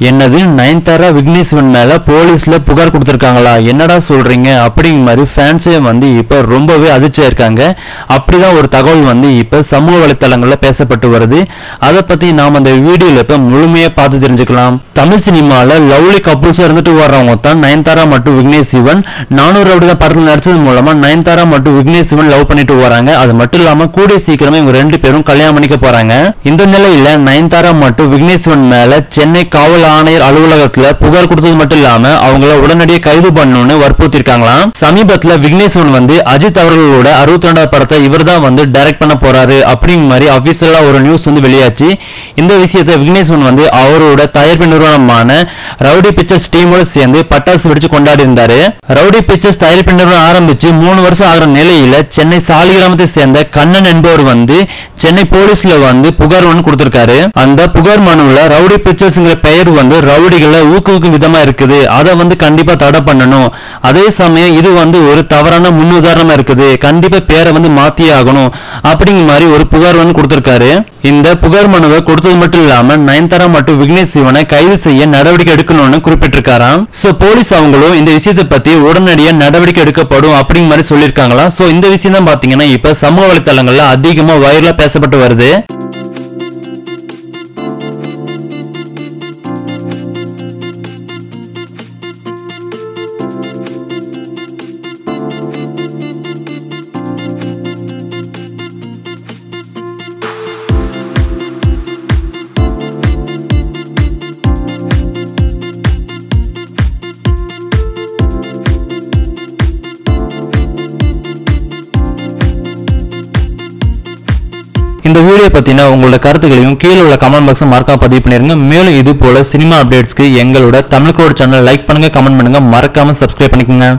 என்னது நயன்தாரா விக்னேஸ்வரன் மேல போலீஸ்ல புகார் கொடுத்திருக்காங்களா? என்னடா சொல்றீங்க அப்படிங்கிற மாதிரி ஃபேன்ஸே வந்து இப்ப ரொம்பவே அதிர்ச்சியா இருக்காங்க. அப்படிதான் ஒரு தகவல் வந்து இப்ப சமூக வலைத்தளங்கள்ல பேசப்பட்டு வருது. அதை பத்தி நாம அந்த வீடியோல இப்ப முழுமையா பார்த்து தெரிஞ்சுக்கலாம். தமிழ் சினிமால லவ்லி கப்புள்ஸா இருந்துட்டு வர்றவங்க தான் நயன்தாரா மற்றும் விக்னேஷ் சிவன். 400 அப்படிதான் படத்துல நடிச்சது மூலமா நயன்தாரா மற்றும் விக்னேஷ் சிவன் லவ் பண்ணிட்டு வராங்க. அது மட்டும் இல்லாம கூடிய சீக்கிரமே இவங்க 2 பேரும் கல்யாணம் பண்ணிக்க போறாங்க. இந்த நிலையில நயன்தாரா மற்றும் விக்னேஷ் சிவன் மேல சென்னை காவல் ஆணையர் அலுவலகத்துல புகார் கொடுத்தது மட்டும் இல்லாம அவங்கள உடனடியாக கைது பண்ணணும்னு வற்புறுத்திருக்காங்களாம். சமீபத்துல விக்னேஷ் சிவன் வந்து அஜித் அவர்களோட 62வது படத்தை இவர் தான் வந்து டைரக்ட் பண்ண போறாரு அப்படிங்கிற மாதிரி அபிஷியலா ஒரு நியூஸ் வந்து வெளியாச்சு. இந்த விஷயத்தை விக்னேஷ் சிவன் வந்து அவரோட தயாரிப்பு நிறுவனமான ரவுடி பிக்சர்ஸ் டீமோட சேர்ந்து பட்டாசு வெடிச்சு கொண்டாடி இருந்தாரு. ரவுடி பிக்சர்ஸ் தயாரிப்பு நிறுவனம் ஆரம்பிச்சு 3 வருஷம் ஆகிற நிலையில சென்னை சாலிகிராமத்தை சேர்ந்த கண்ணன் என்பவர் வந்து சென்னை போலீஸ்ல வந்து புகார் ஒன்று கொடுத்திருக்காரு. அந்த புகார் மனுவில் ரவுடி பிக்சர்ஸ்ங்கிற பெயர் வந்து ரவுடிகளை ஊக்குவிக்கும் விதமா இருக்குது, அதை வந்து கண்டிப்பா தடை பண்ணணும். அதே சமயம் இது வந்து ஒரு தவறான முன்னுதாரணமா இருக்குது, கண்டிப்பா பேரை வந்து மாத்தியே ஆகணும் அப்படிங்கிற மாதிரி ஒரு புகார் வந்து கொடுத்திருக்காரு. இந்த புகார் மனுவை கொடுத்தது மட்டும் இல்லாம நயன்தாரா மற்றும் விக்னேஷ் சிவனை கைது செய்ய நடவடிக்கை எடுக்கணும்னு குறிப்பிட்டிருக்காராம். சோ போலீஸ் அவங்களும் இந்த விஷயத்தை பத்தி உடனடியாக நடவடிக்கை எடுக்கப்படும் அப்படிங்கிற மாதிரி சொல்லியிருக்காங்களா. சோ இந்த விஷயம் தான் பாத்தீங்கன்னா இப்ப சமூக வலைத்தளங்கள்ல அதிகமா வைரலா பேசப்பட்டு வருது. இந்த வீடியோ பத்தின உங்களோட கருத்துக்களையும் கீழே உள்ள கமெண்ட் பாக்ஸ் மறக்காம பதிவு பண்ணிருங்க. மேலும் இது போல சினிமா அப்டேட்ஸ்க்கு எங்களோட தமிழ் கோட் சேனல் லைக் பண்ணுங்க, கமெண்ட் பண்ணுங்க, மறக்காம சப்ஸ்கிரைப் பண்ணிக்கோங்க.